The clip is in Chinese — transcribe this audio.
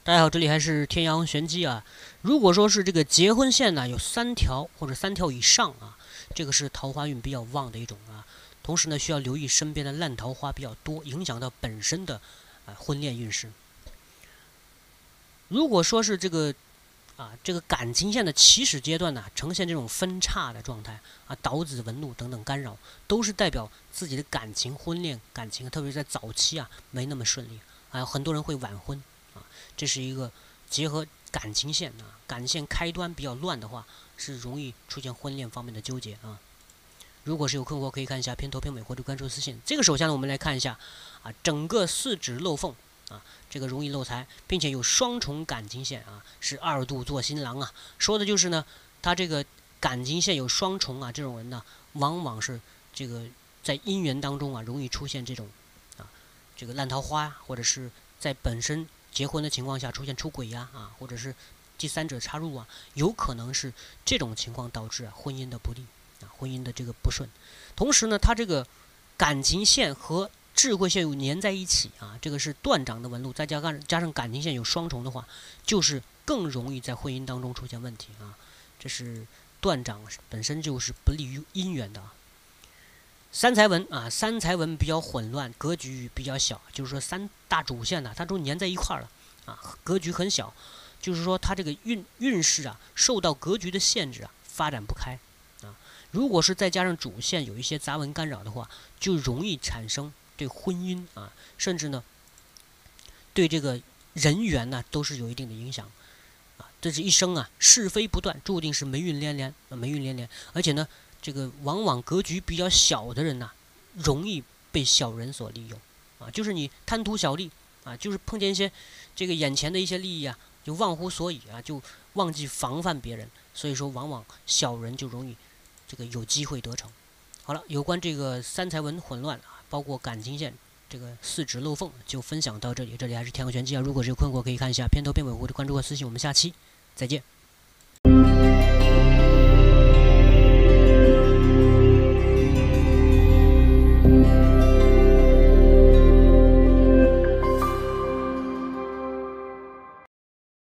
大家好，这里还是天阳玄机啊。如果说是这个结婚线呢，有3条或者3条以上啊，这个是桃花运比较旺的一种啊。同时呢，需要留意身边的烂桃花比较多，影响到本身的婚恋运势。如果说是这个感情线的起始阶段呢，呈现这种分叉的状态啊，岛子纹路等等干扰，都是代表自己的感情、婚恋感情，特别是在早期啊，没那么顺利啊，很多人会晚婚啊，这是一个结合感情线啊，感情线开端比较乱的话，是容易出现婚恋方面的纠结啊。如果是有困惑，可以看一下片头片尾或者关注私信。这个首先呢，我们来看一下啊，整个四指漏缝啊，这个容易漏财，并且有双重感情线啊，是2度做新郎啊。说的就是呢，他这个感情线有双重啊，这种人呢，往往是这个在姻缘当中啊，容易出现这种啊，这个烂桃花呀，或者是在本身结婚的情况下出现出轨呀或者是第三者插入啊，有可能是这种情况导致婚姻的不利啊，婚姻的这个不顺。同时呢，他这个感情线和智慧线又粘在一起啊，这个是断掌的纹路，再加上感情线有双重的话，就是更容易在婚姻当中出现问题啊。这是断掌本身就是不利于姻缘的啊。三财纹啊，三财纹比较混乱，格局比较小，就是说三大主线呢，它都粘在一块儿了啊，格局很小，就是说它这个运势啊，受到格局的限制啊，发展不开啊。如果是再加上主线有一些杂纹干扰的话，就容易产生对婚姻啊，甚至呢对这个人缘呢，都是有一定的影响啊。这是一生啊是非不断，注定是霉运连连，霉运连连，而且呢。这个往往格局比较小的人呐，容易被小人所利用，啊，就是你贪图小利啊，就是碰见一些这个眼前的一些利益啊，就忘乎所以啊，就忘记防范别人，所以说往往小人就容易这个有机会得逞。好了，有关这个三财纹混乱啊，包括感情线这个四指漏缝，就分享到这里。这里还是天阳玄机啊，如果是有困惑可以看一下片头片尾或者关注和私信，我们下期再见。